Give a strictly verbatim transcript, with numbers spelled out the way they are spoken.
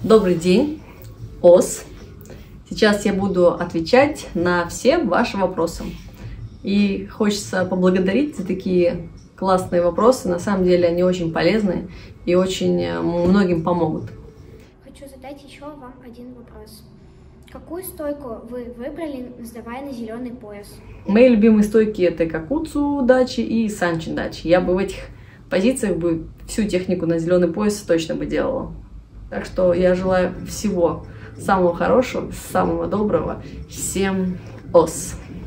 Добрый день, ОС. Сейчас я буду отвечать на все ваши вопросы. И хочется поблагодарить за такие классные вопросы. На самом деле они очень полезные и очень многим помогут. Хочу задать еще вам один вопрос. Какую стойку вы выбрали, сдавая на зеленый пояс? Мои любимые стойки — это Какуцу дачи и Санчин дачи. Я бы в этих позициях бы всю технику на зеленый пояс точно бы делала. Так что я желаю всего самого хорошего, самого доброго. Всем ОС!